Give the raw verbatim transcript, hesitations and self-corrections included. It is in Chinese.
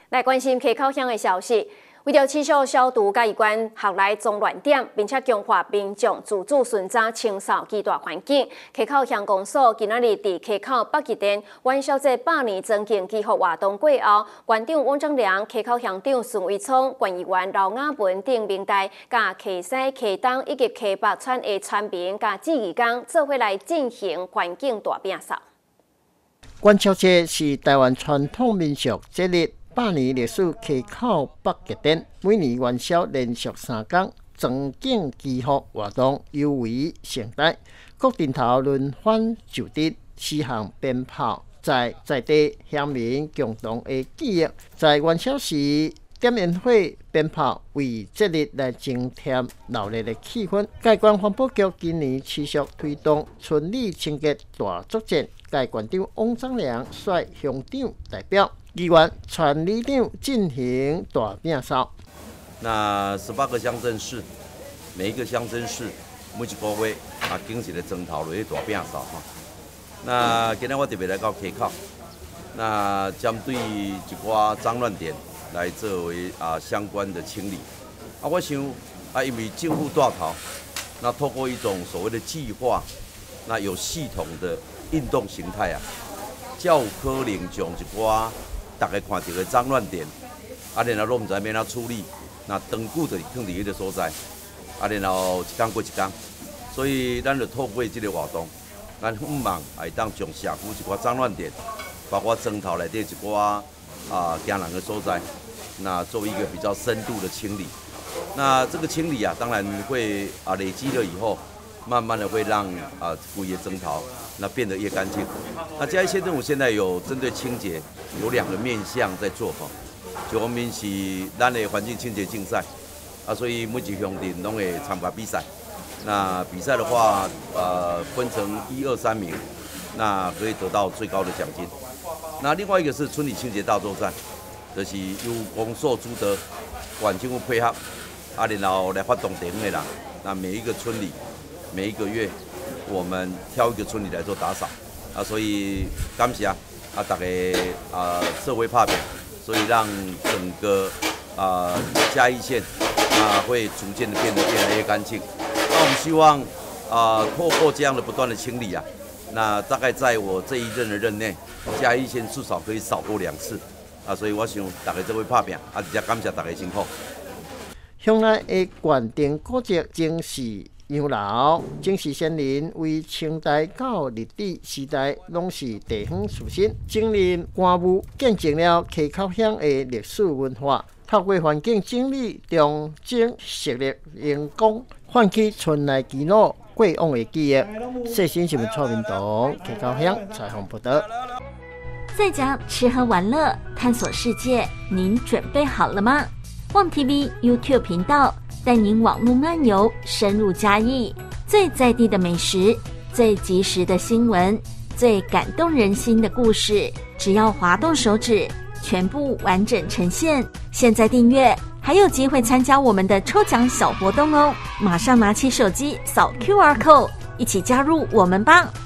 来关心溪口乡的消息。为了持续消毒甲有关学内脏乱点，并且强化民众自主巡查清扫居住环境，溪口乡公所今仔日伫溪口北极点元宵节百年增建祈福活动过后，县长汪正良、溪口乡长孙伟聪、县议员刘雅文等明代，甲溪西、溪东以及溪北村的村民甲志义工做伙来进行环境大摒扫。 元宵节是台湾传统民俗节日。百年历史溪口北极点，每年元宵连续三天增建祈福活动尤为盛大，各阵头轮番就地，四项鞭炮在在地乡民共同的记忆，在元宵时点烟火、鞭炮，为节日来增添热烈的气氛。该县环保局今年持续推动村里清洁大作战，该县长汪正良率乡长代表。议员全里长进行大摒扫。 那十八个乡镇市，每一个乡镇市每一个月啊，经一个砖头落去大摒扫哈。那今天我特别来到溪口，那针对一寡脏乱点来作为啊相关的清理。啊，我想啊，因为政府带头，那透过一种所谓的计划，那有系统的运动形态啊，较有可能将一寡大家看到的脏乱点，啊，然后拢唔知要怎处理，那长久就放伫迄个所在，啊，然后一天过一天，所以咱就透过这个活动，咱希望会当将社区一寡脏乱点，包括砖头内底一寡啊惊人的所在，那做一个比较深度的清理。那这个清理啊，当然会啊累积了以后，慢慢的会让啊规个砖头那变得越干净。那嘉义县政府现在有针对清洁有两个面向在做哈，一方面是咱的环境清洁竞赛啊，所以每一乡镇拢会参加比赛。那比赛的话，呃，分成一二三名，那可以得到最高的奖金。那另外一个是村里清洁大作战，就是由公所主导，县政府配合，啊，然后来发动地方的人，那每一个村里，每一个月，我们挑一个村里来做打扫。啊，所以感谢啊，大家啊社会拍片，所以让整个啊嘉义县啊会逐渐的变得越来越干净。那我们希望啊透过这样的不断的清理啊，那大概在我这一任的任内，嘉义县至少可以扫过两次啊，所以我想大家做伙拍片，啊，而且感谢大家辛苦。 乡内的县城古迹正是洋楼，正是先人为清代到日治时代拢是地方出身，经历官务，见证了溪口乡的历史文化。透过环境整理，重整实力用功，唤起村内耆老过往的记忆。细心新闻蔡明东，溪口乡采访报道。 在家吃喝玩乐，探索世界，您准备好了吗？旺 T V YouTube 频道带您网络漫游，深入嘉义，最在地的美食，最及时的新闻，最感动人心的故事，只要滑动手指，全部完整呈现。现在订阅还有机会参加我们的抽奖小活动哦！马上拿起手机扫 Q R code， 一起加入我们吧！